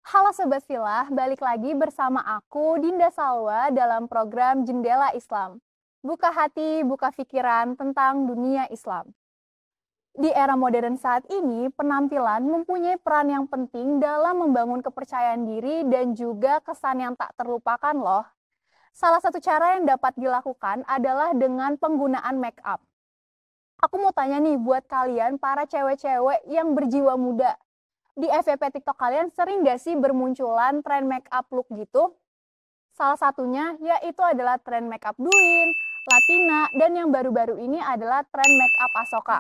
Halo Sobat Filah, balik lagi bersama aku Dinda Salwa dalam program Jendela Islam. Buka hati, buka pikiran tentang dunia Islam. Di era modern saat ini, penampilan mempunyai peran yang penting dalam membangun kepercayaan diri dan juga kesan yang tak terlupakan loh. Salah satu cara yang dapat dilakukan adalah dengan penggunaan make up. Aku mau tanya nih buat kalian para cewek-cewek yang berjiwa muda. Di FYP TikTok kalian sering gak sih bermunculan tren make up look gitu? Salah satunya yaitu adalah tren make up Duin, Latina, dan yang baru-baru ini adalah tren make up Asoka.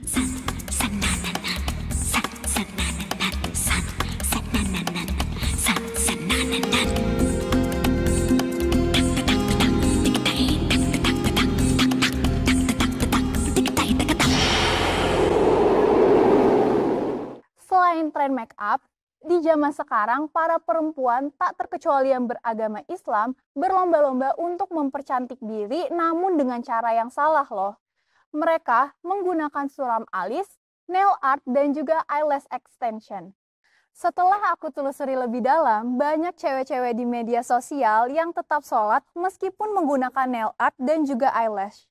Selain tren make up, di zaman sekarang para perempuan tak terkecuali yang beragama Islam berlomba-lomba untuk mempercantik diri namun dengan cara yang salah loh. Mereka menggunakan suram alis, nail art, dan juga eyelash extension. Setelah aku telusuri lebih dalam, banyak cewek-cewek di media sosial yang tetap sholat meskipun menggunakan nail art dan juga eyelash.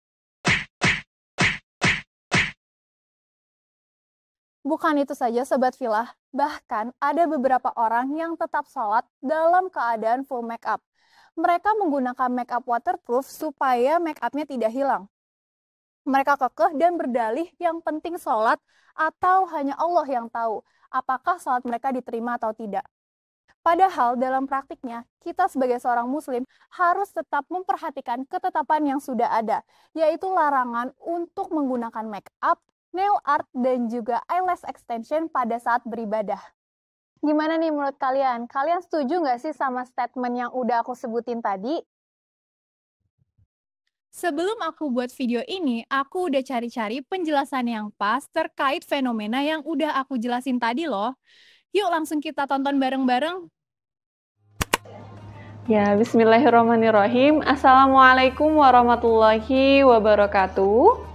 Bukan itu saja Sobat Filah, bahkan ada beberapa orang yang tetap sholat dalam keadaan full make up. Mereka menggunakan make up waterproof supaya make up-nya tidak hilang. Mereka kekeh dan berdalih yang penting sholat atau hanya Allah yang tahu apakah sholat mereka diterima atau tidak. Padahal dalam praktiknya, kita sebagai seorang muslim harus tetap memperhatikan ketetapan yang sudah ada, yaitu larangan untuk menggunakan make up, nail art, dan juga eyelash extension pada saat beribadah. Gimana nih menurut kalian? Kalian setuju nggak sih sama statement yang udah aku sebutin tadi? Sebelum aku buat video ini, aku udah cari-cari penjelasan yang pas terkait fenomena yang udah aku jelasin tadi loh. Yuk langsung kita tonton bareng-bareng. Ya, bismillahirrahmanirrahim. Assalamualaikum warahmatullahi wabarakatuh.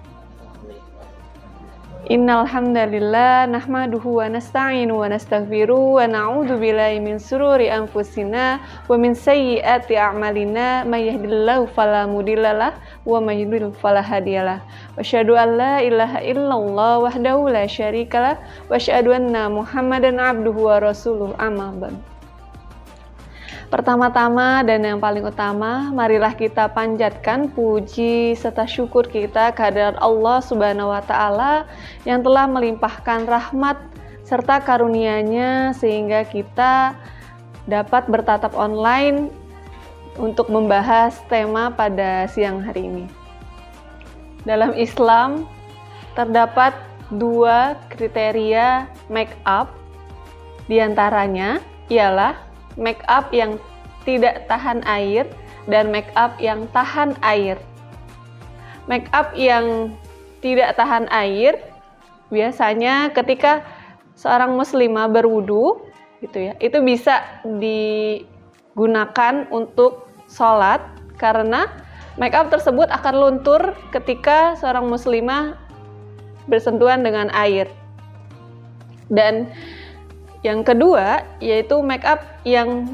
Innal hamdalillah nahmaduhu wa nasta'inu wa nastaghfiruh wa na'udzu billahi min sururi anfusina wa min sayyiati a'malina may yahdihillahu fala mudhillalah wa may yudhlil fala hadiyalah. Wa asyhadu an la ilaha illallah wahdahu la syarikalah wa asyhadu anna Muhammadan abduhu wa rasuluh amma ba'd. Pertama-tama dan yang paling utama, marilah kita panjatkan puji serta syukur kita kehadirat Allah Subhanahu wa Ta'ala yang telah melimpahkan rahmat serta karunia-Nya sehingga kita dapat bertatap online untuk membahas tema pada siang hari ini. Dalam Islam terdapat dua kriteria make up, diantaranya ialah make up yang tidak tahan air dan make up yang tahan air. Make up yang tidak tahan air biasanya ketika seorang muslimah berwudu gitu ya, itu bisa digunakan untuk sholat karena make up tersebut akan luntur ketika seorang muslimah bersentuhan dengan air. Dan yang kedua yaitu make up yang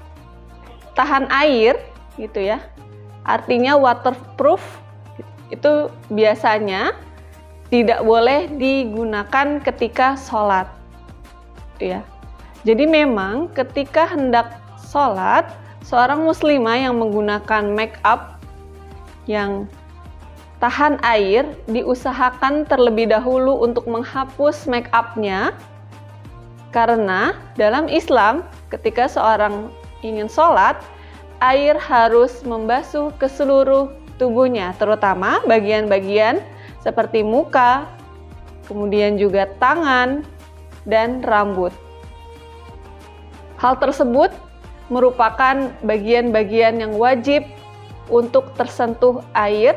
tahan air gitu ya. Artinya waterproof itu biasanya tidak boleh digunakan ketika sholat gitu ya. Jadi memang ketika hendak sholat, seorang muslimah yang menggunakan make up yang tahan air diusahakan terlebih dahulu untuk menghapus make up-nya. Karena dalam Islam, ketika seorang ingin sholat, air harus membasuh ke seluruh tubuhnya, terutama bagian-bagian seperti muka, kemudian juga tangan, dan rambut. Hal tersebut merupakan bagian-bagian yang wajib untuk tersentuh air.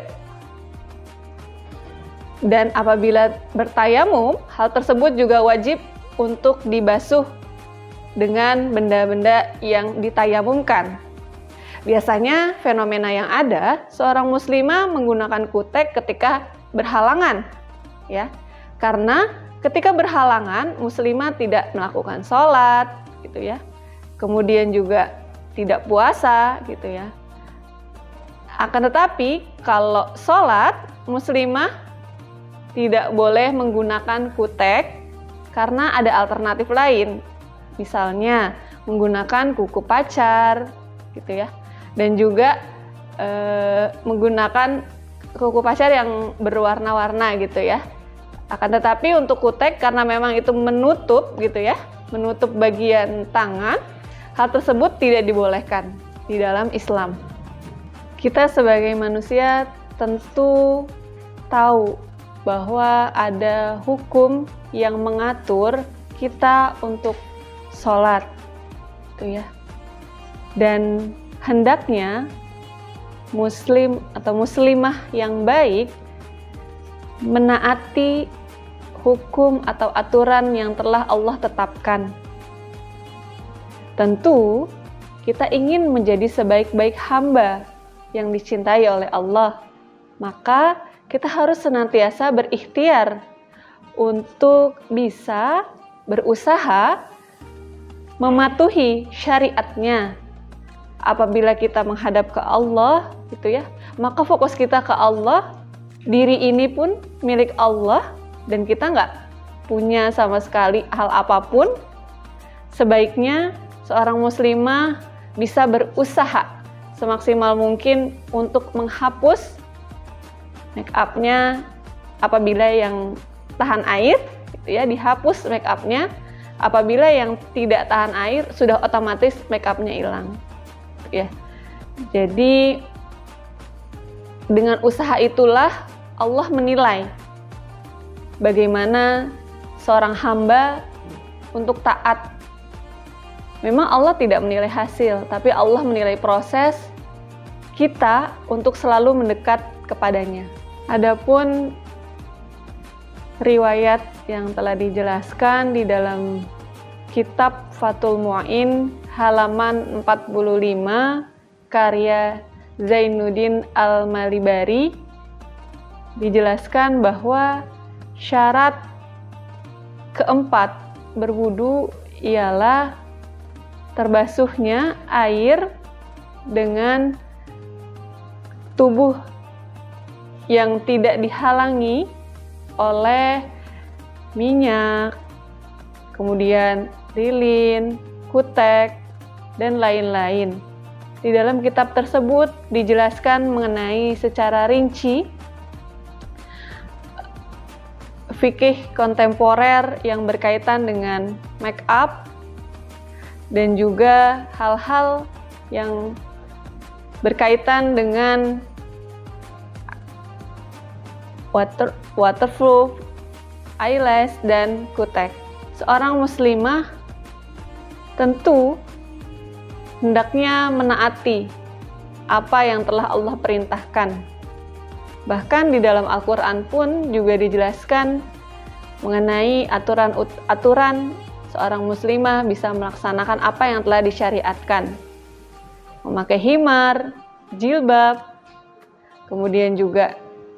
Dan apabila bertayamum, hal tersebut juga wajib untuk dibasuh dengan benda-benda yang ditayamumkan. Biasanya fenomena yang ada, seorang muslimah menggunakan kutek ketika berhalangan, ya. Karena ketika berhalangan, muslimah tidak melakukan sholat, gitu ya. Kemudian juga tidak puasa gitu ya. Akan tetapi kalau sholat, muslimah tidak boleh menggunakan kutek karena ada alternatif lain. Misalnya menggunakan kuku pacar gitu ya. Dan juga menggunakan kuku pacar yang berwarna-warna gitu ya. Akan tetapi untuk kutek karena memang itu menutup gitu ya, menutup bagian tangan, hal tersebut tidak dibolehkan di dalam Islam. Kita sebagai manusia tentu tahu bahwa ada hukum yang mengatur kita untuk sholat, gitu ya. Dan hendaknya muslim atau muslimah yang baik menaati hukum atau aturan yang telah Allah tetapkan. Tentu kita ingin menjadi sebaik-baik hamba yang dicintai oleh Allah, maka kita harus senantiasa berikhtiar untuk bisa berusaha mematuhi syariatnya. Apabila kita menghadap ke Allah gitu ya, maka fokus kita ke Allah. Diri ini pun milik Allah dan kita nggak punya sama sekali hal apapun. Sebaiknya seorang muslimah bisa berusaha semaksimal mungkin untuk menghapus make up-nya apabila yang tahan air gitu ya, dihapus make up-nya. Apabila yang tidak tahan air sudah otomatis make up-nya hilang ya. Jadi dengan usaha itulah Allah menilai bagaimana seorang hamba untuk taat. Memang Allah tidak menilai hasil, tapi Allah menilai proses kita untuk selalu mendekat kepadanya. Adapun riwayat yang telah dijelaskan di dalam kitab Fathul Mu'in halaman 45 karya Zainuddin Al-Malibari dijelaskan bahwa syarat keempat berwudu ialah terbasuhnya air dengan tubuh yang tidak dihalangi oleh minyak, kemudian lilin, kutek, dan lain-lain. Di dalam kitab tersebut dijelaskan mengenai secara rinci fikih kontemporer yang berkaitan dengan make up dan juga hal-hal yang berkaitan dengan waterproof, eyelash, dan kutek. Seorang muslimah tentu hendaknya menaati apa yang telah Allah perintahkan. Bahkan di dalam Al-Quran pun juga dijelaskan mengenai aturan seorang muslimah bisa melaksanakan apa yang telah disyariatkan. Memakai himar, jilbab, kemudian juga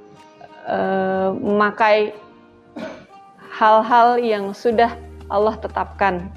memakai hal-hal yang sudah Allah tetapkan.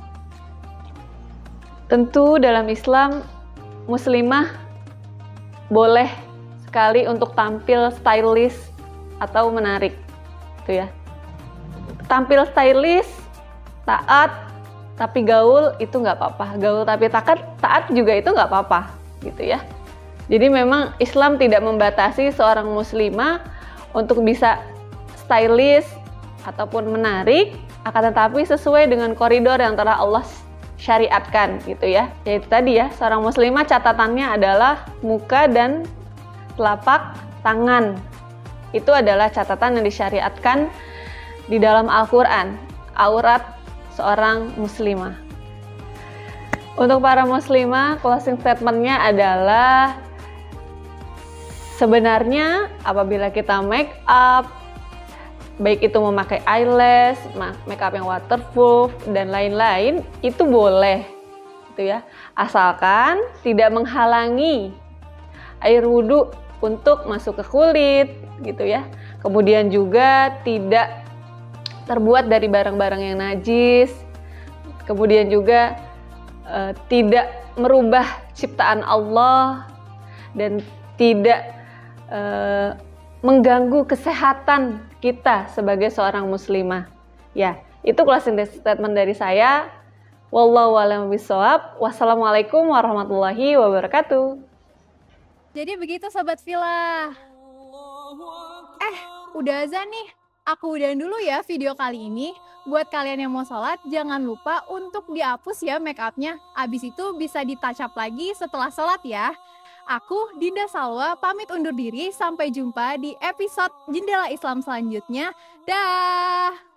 Tentu dalam Islam, muslimah boleh sekali untuk tampil stylish atau menarik, gitu ya. Tampil stylish, taat, tapi gaul itu nggak apa-apa. Gaul tapi taat juga itu nggak apa-apa, gitu ya. Jadi memang Islam tidak membatasi seorang muslimah untuk bisa stylish ataupun menarik, akan tetapi sesuai dengan koridor yang telah Allah syariatkan, gitu ya. Yaitu tadi ya, seorang muslimah catatannya adalah muka dan telapak tangan. Itu adalah catatan yang disyariatkan di dalam Al-Quran, aurat seorang muslimah. Untuk para muslimah, closing statement-nya adalah sebenarnya apabila kita make up, baik itu memakai eyelash, make up yang waterproof, dan lain-lain, itu boleh, gitu ya. Asalkan tidak menghalangi air wudhu untuk masuk ke kulit, gitu ya. Kemudian juga tidak terbuat dari barang-barang yang najis. Kemudian juga tidak merubah ciptaan Allah dan tidak mengganggu kesehatan kita sebagai seorang muslimah. Ya, itu closing statement dari saya. Wallahu a'lam bishawab. Wassalamualaikum warahmatullahi wabarakatuh. Jadi begitu Sobat Villa. Udah azan nih. Aku udahin dulu ya video kali ini. Buat kalian yang mau sholat, jangan lupa untuk dihapus ya make upnya. Abis itu bisa di-touch up lagi setelah sholat ya. Aku, Dinda Salwa, pamit undur diri. Sampai jumpa di episode Jendela Islam selanjutnya. Dah!